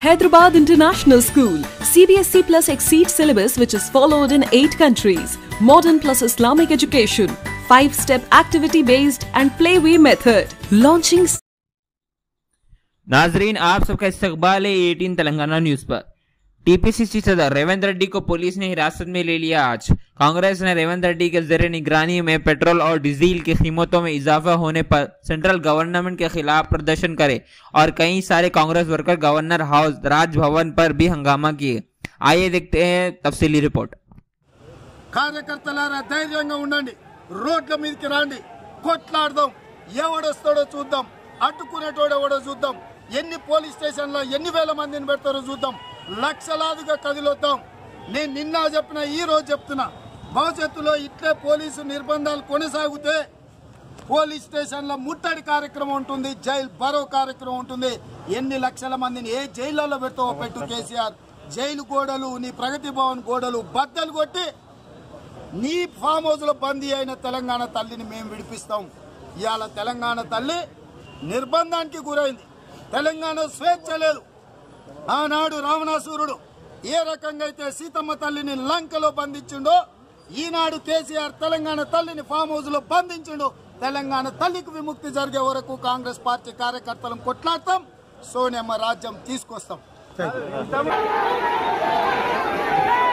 Hyderabad International School, CBSE plus Exceed syllabus which is followed in 8 countries. Modern plus Islamic education, 5-step activity-based and playway method. Launching. नाजरीन, आप सबका इस्तकबाल है 18 Telangana news पर। TPCC सदर रेवंत रेड्डी को पुलिस ने हिरासत में ले लिया। आज कांग्रेस ने रेवंत रेड्डी के ज़ेर निगरानी में पेट्रोल और डीजल की कीमतों में इजाफा होने पर सेंट्रल गवर्नमेंट के खिलाफ प्रदर्शन करे और कई सारे Congress worker governor house Rajbhavan पर भी हंगामा किए। आइए देखते हैं तफसीली रिपोर्ट। కార్యకర్తలారా ధైర్యంగా ఉండండి, రోడ్ల మీదకి రండి, కొట్లాడదాం, ఎవడొస్తాడో చూద్దాం, అడ్డుకునేటోడు ఎవడో చూద్దాం, ఎన్ని పోలీస్ స్టేషన్లో ఎన్ని వేల మందిని పెడతారో చూద్దాం, లక్షలాదిగా కదిలొద్దాం। నేను నిన్న చెప్పిన ఈ రోజు చెప్తున్నా, భవిష్యత్తులో ఇట్లే పోలీసు నిర్బంధాలు కొనసాగితే పోలీస్ స్టేషన్లో ముట్టడి కార్యక్రమం ఉంటుంది, జైలు బరో కార్యక్రమం ఉంటుంది। ఎన్ని లక్షల మందిని ఏ జైళ్లలో పెడతావో పెట్టు కేసీఆర్। జైలు గోడలు, నీ ప్రగతి భవన్ గోడలు బద్దలు కొట్టి నీ ఫామ్ హౌస్ లో బందీ అయిన తెలంగాణ తల్లిని మేము విడిపిస్తాం। ఇవాళ తెలంగాణ తల్లి నిర్బంధానికి గురైంది, తెలంగాణ స్వేచ్ఛ లేదు। ఆనాడు రావణాసురుడు ఏ రకంగా అయితే సీతమ్మ తల్లిని లంకలో బంధించిండో, ఈనాడు కేసీఆర్ తెలంగాణ తల్లిని ఫామ్ హౌస్ లో బంధించిండు। తెలంగాణ తల్లికి విముక్తి జరిగే వరకు కాంగ్రెస్ పార్టీ కార్యకర్తలను కొట్లాడతాం, సోనియమ్మ రాజ్యం తీసుకొస్తాం।